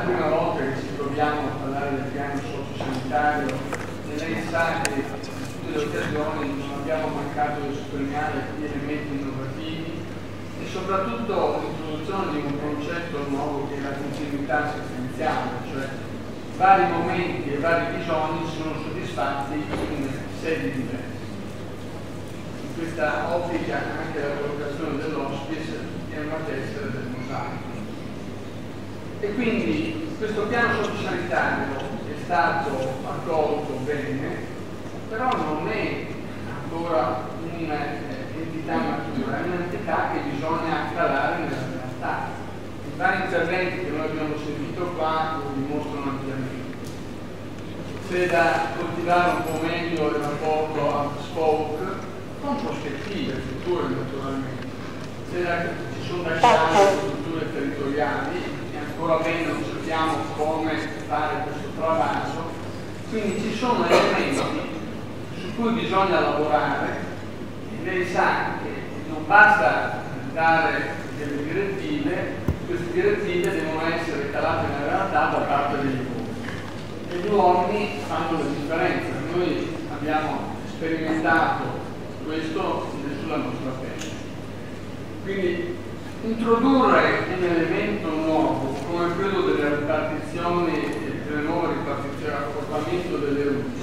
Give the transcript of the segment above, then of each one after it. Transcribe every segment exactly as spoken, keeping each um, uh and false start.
prima volta che ci troviamo a parlare del piano sociosanitario, e lei sa che in tutte le occasioni non abbiamo mancato di sottolineare gli elementi innovativi e soprattutto l'introduzione di un concetto nuovo che è la continuità assistenziale, cioè vari momenti e vari bisogni sono soddisfatti in sedi diverse. In questa ottica anche la collocazione dell'hospice è una tessera del mosaico. E quindi questo piano sociosanitario è stato accolto bene, però non è ancora un'entità matura, è un'entità che bisogna calare nella realtà. I vari interventi che noi abbiamo sentito qua lo dimostrano ampiamente. C'è da coltivare un po' meglio il rapporto hub-spoke, con prospettive future naturalmente. Da, ci sono da creare strutture territoriali, ancora bene non sappiamo come fare questo travaso, quindi ci sono elementi su cui bisogna lavorare e lei sa che non basta dare delle direttive, queste direttive devono essere calate nella realtà da parte degli uomini e gli uomini fanno la differenza. Noi abbiamo sperimentato questo sulla nostra pelle. Quindi introdurre un elemento nuovo come quello delle ripartizioni, delle nuove ripartizioni, l'accorpamento delle U I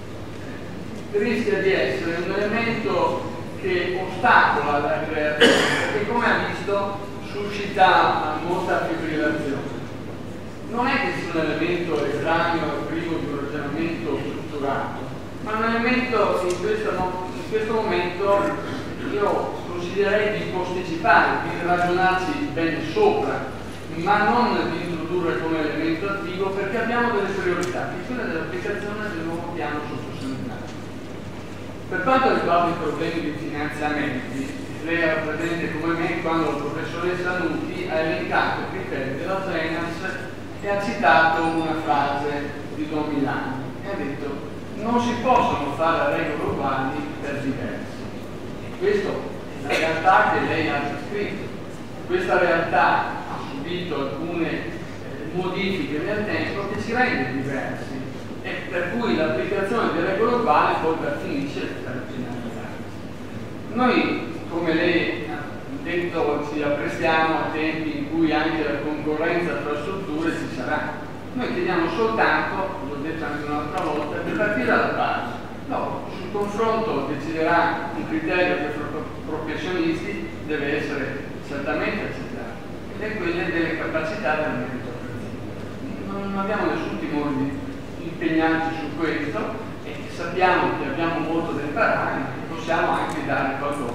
S, rischia di essere un elemento che ostacola la creazione, perché come ha visto suscita molta fibrillazione. Non è che sia un elemento estraneo, privo di un ragionamento strutturato, ma un elemento in questo, in questo momento io consiglierei di posticipare, di ragionarci ben sopra, ma non di introdurre come elemento attivo, perché abbiamo delle priorità, che sono dell'applicazione del nuovo piano sociosanitario. Per quanto riguarda i problemi di finanziamenti, lei era presente come me quando la professoressa Nuti ha elencato i criteri della Zenas e ha citato una frase di Don Milani e ha detto non si possono fare regole uguali per diversi. Questa è la realtà che lei ha descritto. Questa realtà ha subito alcune eh, modifiche nel tempo che ci rende diversi e per cui l'applicazione di regole uguali poi finisce per penalizzare. Noi, come lei ha detto, ci apprestiamo a tempi in cui anche la concorrenza tra strutture ci sarà. Noi chiediamo soltanto, l'ho detto anche un'altra volta, di partire dalla base. No, sul confronto deciderà un criterio che per professionisti deve essere certamente accettato ed è quello delle capacità del meritocrazia. Non abbiamo nessun timore di impegnarci su questo e sappiamo che abbiamo molto da imparare, ma che possiamo anche dare qualcosa